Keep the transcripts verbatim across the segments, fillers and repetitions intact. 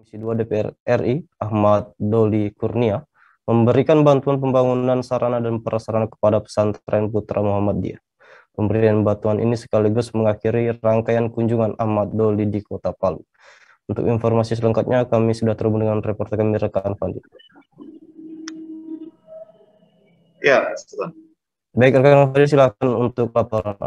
Komisi dua D P R R I, Ahmad Doli Kurnia, memberikan bantuan pembangunan sarana dan prasarana kepada pesantren Putra Muhammadiyah. Pemberian bantuan ini sekaligus mengakhiri rangkaian kunjungan Ahmad Doli di Kota Palu. Untuk informasi selengkapnya, kami sudah terhubung dengan reporter kami, rekan Fandi. Ya, Sultan. Baik, rekan Fandi, silakan untuk laporan.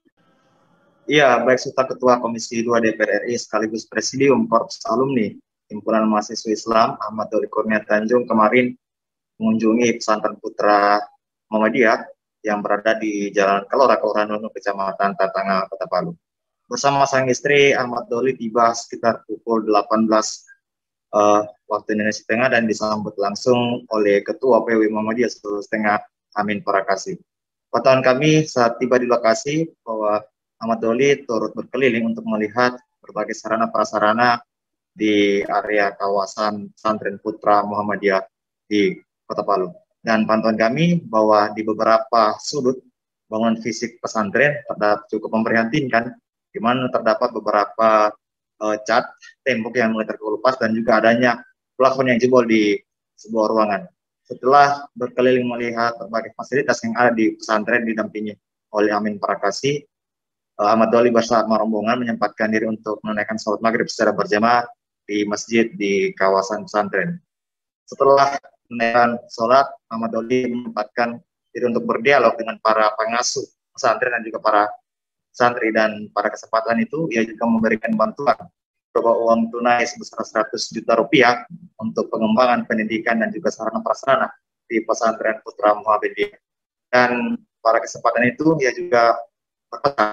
Iya, baik Sultan, Ketua Komisi dua D P R R I sekaligus Presidium Korps Alumni Himpunan Mahasiswa Islam Ahmad Doli Kurnia Tanjung kemarin mengunjungi pesantren Putra Muhammadiyah yang berada di Jalan Kelora, Kelurahan Nunu, Kecamatan Tatanga, Kota Palu. Bersama sang istri, Ahmad Doli tiba sekitar pukul delapan belas uh, waktu Indonesia Tengah dan disambut langsung oleh Ketua P W Muhammadiyah Sulawesi Tengah, Amin Parakasi. Pantauan kami saat tiba di lokasi bahwa Ahmad Doli turut berkeliling untuk melihat berbagai sarana prasarana di area kawasan pesantren Putra Muhammadiyah di Kota Palu. Dan pantauan kami bahwa di beberapa sudut bangunan fisik pesantren terdapat cukup memprihatinkan, di mana terdapat beberapa uh, cat tembok yang mulai terkelupas dan juga adanya plafon yang jebol di sebuah ruangan. Setelah berkeliling melihat berbagai fasilitas yang ada di pesantren didampingi oleh Amin Parakasi, uh, Ahmad Doli bersama rombongan menyempatkan diri untuk menunaikan sholat maghrib secara berjamaah di masjid di kawasan pesantren. Setelah menunaikan sholat, Ahmad Doli menyempatkan diri untuk berdialog dengan para pengasuh pesantren dan juga para santri, dan pada kesempatan itu ia juga memberikan bantuan berupa uang tunai sebesar seratus juta rupiah untuk pengembangan pendidikan dan juga sarana prasarana di pesantren Putra Muhammadiyah. Dan pada kesempatan itu ia juga berpesan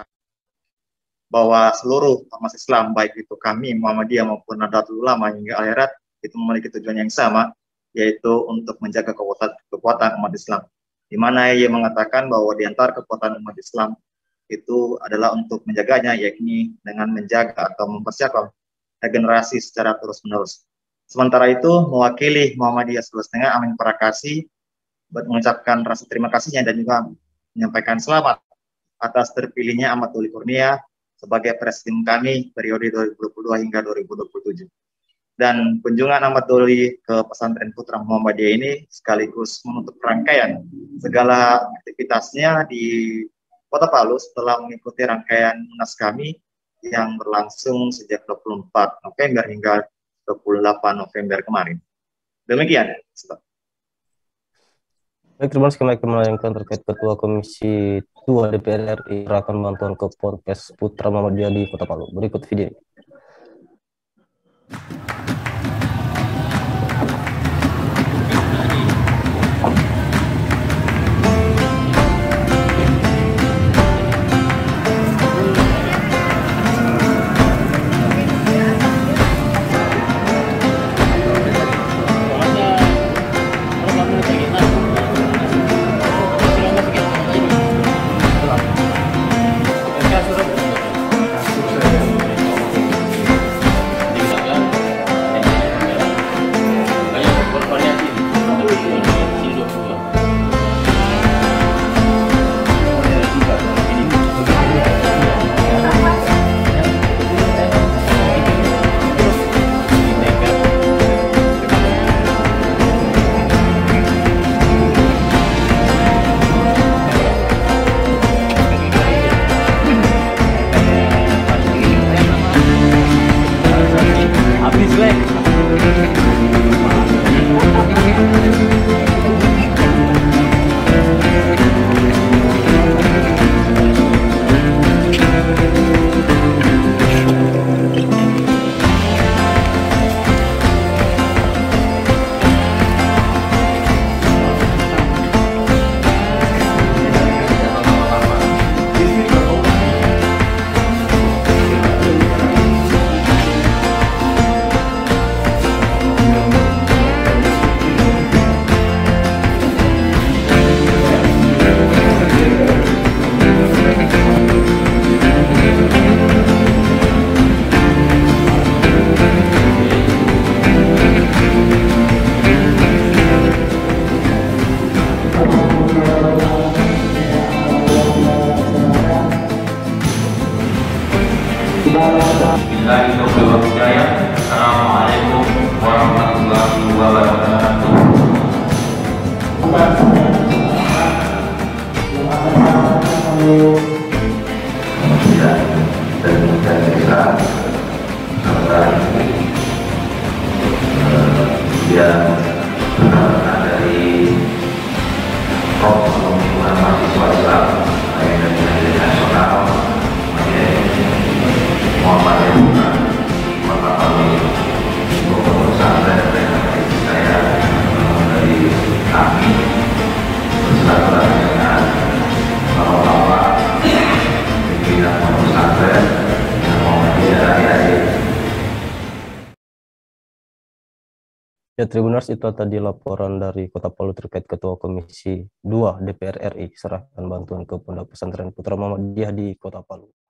bahwa seluruh umat Islam, baik itu kami Muhammadiyah maupun Nahdlatul Ulama hingga akhirat, itu memiliki tujuan yang sama, yaitu untuk menjaga kekuatan, kekuatan umat Islam. Di mana ia mengatakan bahwa di antara kekuatan umat Islam itu adalah untuk menjaganya, yakni dengan menjaga atau mempersiapkan regenerasi secara terus-menerus. Sementara itu, mewakili Muhammadiyah Sulawesi Tengah, Amin Parakasi mengucapkan rasa terima kasihnya dan juga menyampaikan selamat atas terpilihnya Ahmad Doli Kurnia sebagai presiden kami periode dua ribu dua puluh dua hingga dua ribu dua puluh tujuh. Dan kunjungan Ahmad Doli ke pesantren Putra Muhammadiyah ini sekaligus menutup rangkaian segala aktivitasnya di Kota Palu setelah mengikuti rangkaian munas kami yang berlangsung sejak dua puluh empat November hingga dua puluh delapan November kemarin. Demikian. Baik, terima kasih kami melayangkan terkait Ketua Komisi dua D P R R I akan bantuan ke Ponpes Putra Muhammadiyah di Kota Palu. Berikut video. Bismillahirrahmanirrahim. Assalamualaikum warahmatullahi wabarakatuh. Ya, dan dan desa serta yang dari Korps Himpunan Mahasiswa Islam Akademi Nasional Muhammad Yanusa di Kota Palu untuk pesantren dengan saya dari kami bersilaturahmi dengan bapak-bapak pimpinan pesantren dan Muhammadiyah adik-adik. Ya, Tribuners, itu tadi laporan dari Kota Palu terkait Ketua Komisi dua D P R R I serahkan bantuan ke Pondok Pesantren Putra Muhammadiyah di Kota Palu.